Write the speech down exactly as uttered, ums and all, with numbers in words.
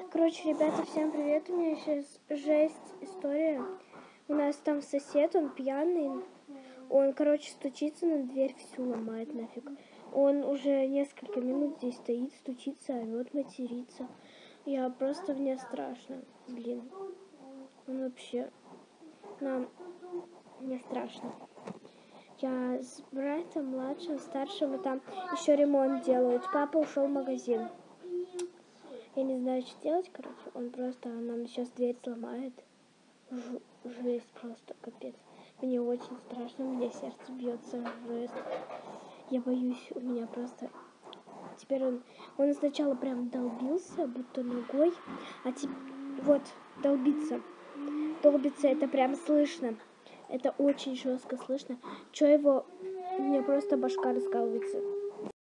Короче, ребята, всем привет. У меня сейчас жесть история. У нас там сосед, он пьяный. Он, короче, стучится на дверь, всю ломает нафиг. Он уже несколько минут здесь стоит, стучится, орёт, матерится. Я просто, мне страшно. Блин. Он вообще... Нам... Мне страшно. Я с братом младшим, старшим, и там еще ремонт делают. Папа ушел в магазин. Я не знаю, что делать, короче. Он просто нам сейчас дверь сломает. Ж- жесть просто, капец. Мне очень страшно, у меня сердце бьется, жесть. Я боюсь, у меня просто... Теперь он... Он сначала прям долбился, будто ногой, а теперь... Вот, долбиться. Долбиться, это прям слышно. Это очень жестко слышно. Чё его... У меня просто башка раскалывается.